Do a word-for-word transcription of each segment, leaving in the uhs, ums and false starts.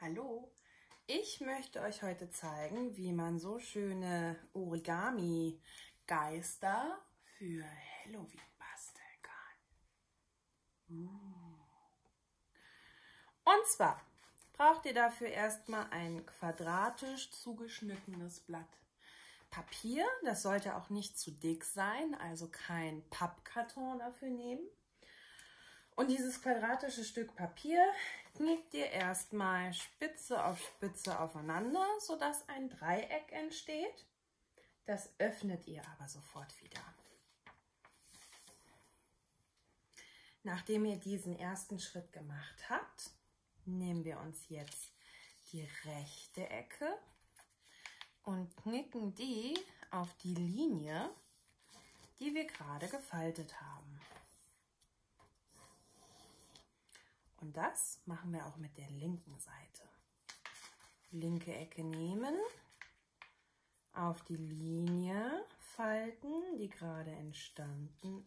Hallo, ich möchte euch heute zeigen, wie man so schöne Origami-Geister für Halloween basteln kann. Und zwar braucht ihr dafür erstmal ein quadratisch zugeschnittenes Blatt Papier. Das sollte auch nicht zu dick sein, also kein Pappkarton dafür nehmen. Und dieses quadratische Stück Papier knickt ihr erstmal Spitze auf Spitze aufeinander, sodass ein Dreieck entsteht. Das öffnet ihr aber sofort wieder. Nachdem ihr diesen ersten Schritt gemacht habt, nehmen wir uns jetzt die rechte Ecke und knicken die auf die Linie, die wir gerade gefaltet haben. Und das machen wir auch mit der linken Seite. Linke Ecke nehmen, auf die Linie falten, die gerade entstanden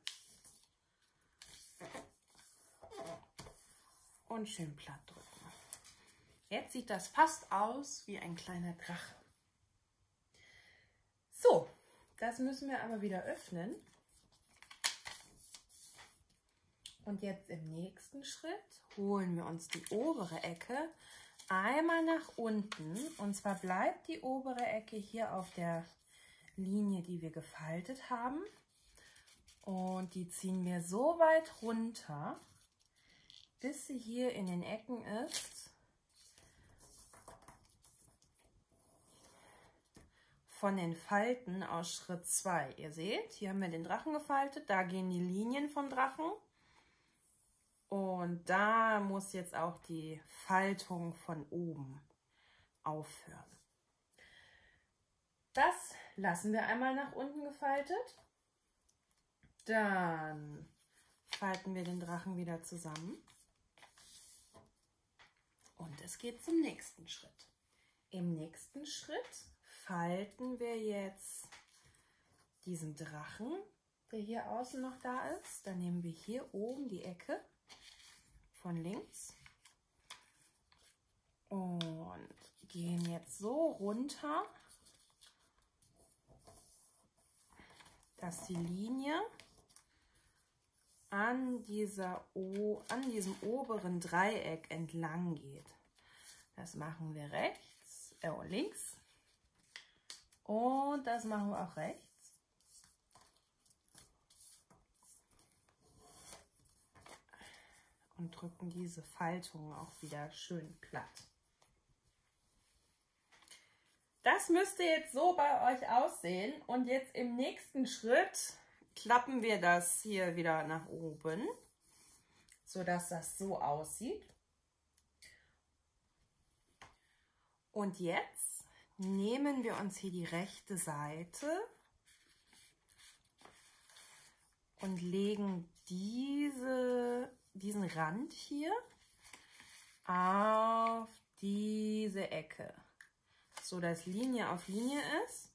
ist. Und schön platt drücken. Jetzt sieht das fast aus wie ein kleiner Drache. So, das müssen wir aber wieder öffnen. Und jetzt im nächsten Schritt holen wir uns die obere Ecke einmal nach unten. Und zwar bleibt die obere Ecke hier auf der Linie, die wir gefaltet haben. Und die ziehen wir so weit runter, bis sie hier in den Ecken ist. Von den Falten aus Schritt zwei. Ihr seht, hier haben wir den Drachen gefaltet, da gehen die Linien vom Drachen. Und da muss jetzt auch die Faltung von oben aufhören. Das lassen wir einmal nach unten gefaltet. Dann falten wir den Drachen wieder zusammen. Und es geht zum nächsten Schritt. Im nächsten Schritt falten wir jetzt diesen Drachen, der hier außen noch da ist. Dann nehmen wir hier oben die Ecke von links und gehen jetzt so runter, dass die Linie an, dieser o an diesem oberen Dreieck entlang geht. Das machen wir rechts, äh, links und das machen wir auch rechts. Und drücken diese Faltung auch wieder schön platt. Das müsste jetzt so bei euch aussehen. Und jetzt im nächsten Schritt klappen wir das hier wieder nach oben, sodass das so aussieht. Und jetzt nehmen wir uns hier die rechte Seite und legen diese diesen Rand hier auf diese Ecke, so dass Linie auf Linie ist.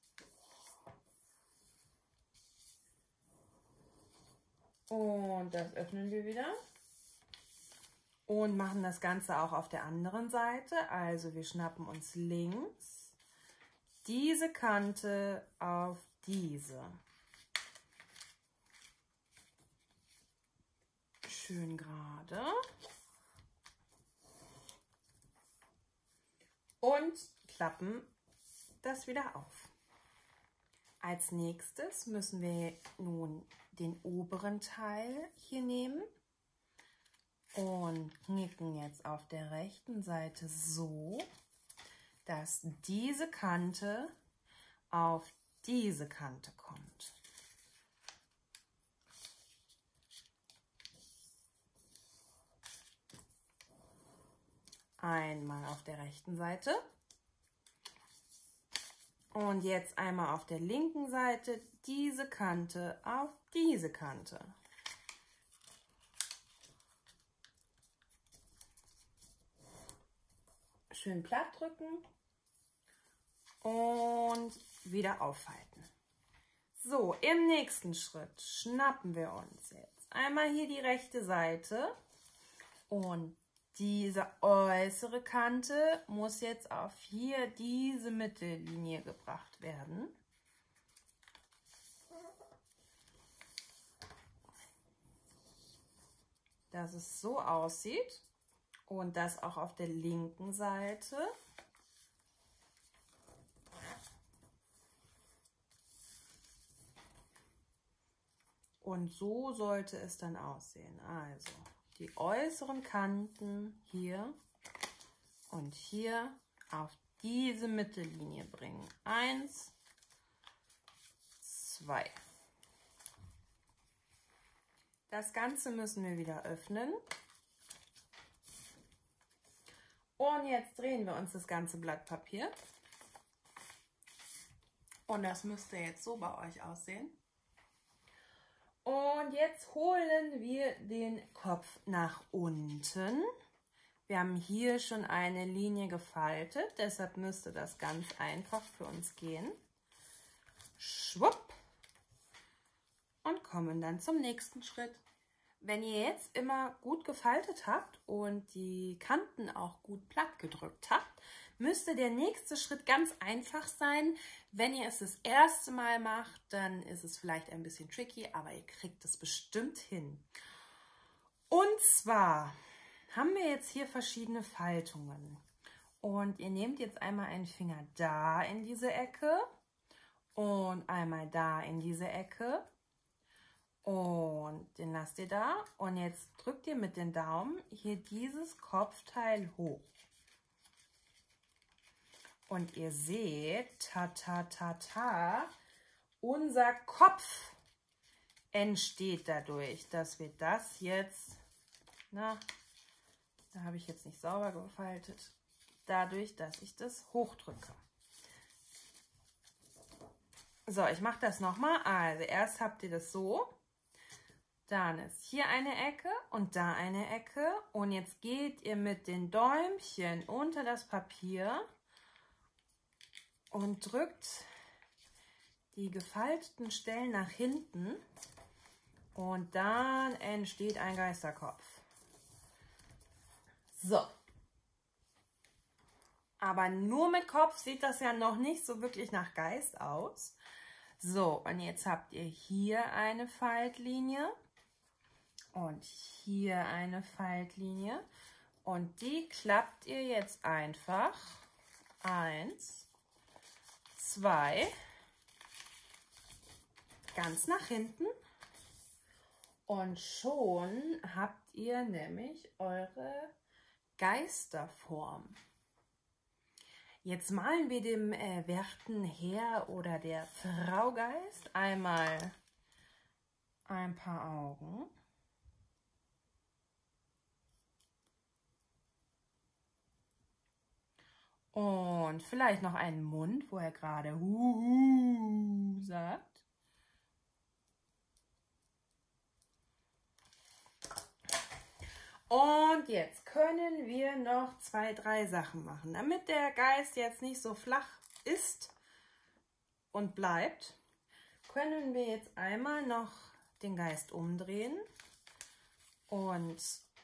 Und das öffnen wir wieder und machen das Ganze auch auf der anderen Seite. Also wir schnappen uns links diese Kante auf diese. Schön gerade. Und klappen das wieder auf. Als nächstes müssen wir nun den oberen Teil hier nehmen und knicken jetzt auf der rechten Seite so, dass diese Kante auf diese Kante kommt. Einmal auf der rechten Seite und jetzt einmal auf der linken Seite diese Kante auf diese Kante. Schön platt drücken und wieder auffalten. So, im nächsten Schritt schnappen wir uns jetzt einmal hier die rechte Seite und diese äußere Kante muss jetzt auf hier diese Mittellinie gebracht werden. Dass es so aussieht und das auch auf der linken Seite. Und so sollte es dann aussehen. Also die äußeren Kanten hier und hier auf diese Mittellinie bringen. Eins, zwei. Das Ganze müssen wir wieder öffnen. Und jetzt drehen wir uns das ganze Blatt Papier. Und das müsste jetzt so bei euch aussehen. Und jetzt holen wir den Kopf nach unten. Wir haben hier schon eine Linie gefaltet, deshalb müsste das ganz einfach für uns gehen. Schwupp. Und kommen dann zum nächsten Schritt. Wenn ihr jetzt immer gut gefaltet habt und die Kanten auch gut platt gedrückt habt, müsste der nächste Schritt ganz einfach sein. Wenn ihr es das erste Mal macht, dann ist es vielleicht ein bisschen tricky, aber ihr kriegt es bestimmt hin. Und zwar haben wir jetzt hier verschiedene Faltungen. Und ihr nehmt jetzt einmal einen Finger da in diese Ecke und einmal da in diese Ecke. Und den lasst ihr da. Und jetzt drückt ihr mit den Daumen hier dieses Kopfteil hoch. Und ihr seht, ta, ta, ta, ta, unser Kopf entsteht dadurch, dass wir das jetzt, na, da habe ich jetzt nicht sauber gefaltet, dadurch, dass ich das hochdrücke. So, ich mache das nochmal. Also erst habt ihr das so, dann ist hier eine Ecke und da eine Ecke. Und jetzt geht ihr mit den Däumchen unter das Papier und drückt die gefalteten Stellen nach hinten und dann entsteht ein Geisterkopf. So. Aber nur mit Kopf sieht das ja noch nicht so wirklich nach Geist aus. So, und jetzt habt ihr hier eine Faltlinie und hier eine Faltlinie und die klappt ihr jetzt einfach eins, zwei, ganz nach hinten und schon habt ihr nämlich eure Geisterform. Jetzt malen wir dem äh, werten Herr oder der Frau Geist einmal ein paar Augen. Und vielleicht noch einen Mund, wo er gerade Huhu sagt. Und jetzt können wir noch zwei, drei Sachen machen. Damit der Geist jetzt nicht so flach ist und bleibt, können wir jetzt einmal noch den Geist umdrehen und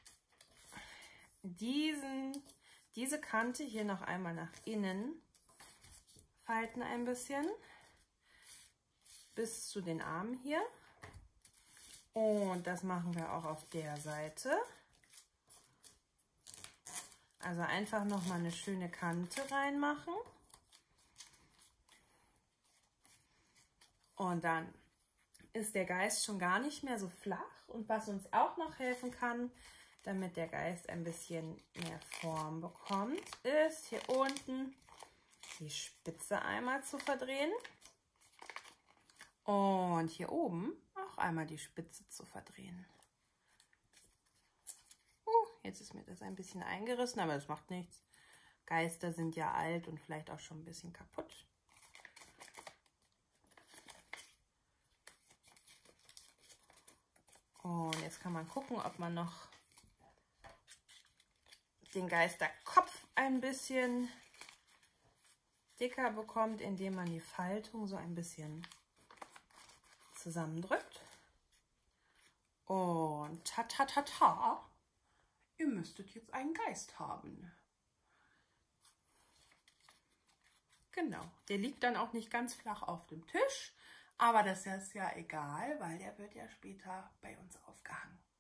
diesen, diese Kante hier noch einmal nach innen falten ein bisschen bis zu den Armen hier. Und das machen wir auch auf der Seite. Also einfach noch mal eine schöne Kante reinmachen. Und dann ist der Geist schon gar nicht mehr so flach. Und was uns auch noch helfen kann, damit der Geist ein bisschen mehr Form bekommt, ist hier unten die Spitze einmal zu verdrehen. Und hier oben auch einmal die Spitze zu verdrehen. Jetzt ist mir das ein bisschen eingerissen, aber das macht nichts. Geister sind ja alt und vielleicht auch schon ein bisschen kaputt. Und jetzt kann man gucken, ob man noch den Geisterkopf ein bisschen dicker bekommt, indem man die Faltung so ein bisschen zusammendrückt. Und ta ta ta ta ihr müsstet jetzt einen Geist haben. Genau, der liegt dann auch nicht ganz flach auf dem Tisch, aber das ist ja egal, weil der wird ja später bei uns aufgehangen.